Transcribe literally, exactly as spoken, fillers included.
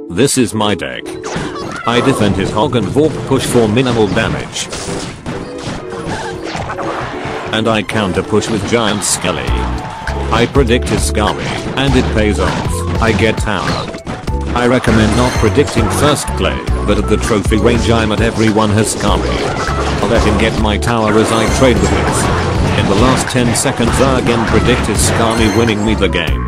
This is my deck. I defend his hog and warp push for minimal damage. And I counter push with giant Skelly. I predict his Scummy, and it pays off. I get tower. I recommend not predicting first play, but at the trophy range I'm at everyone has Scummy. I'll let him get my tower as I trade with his. In the last ten seconds I again predict his Scummy winning me the game.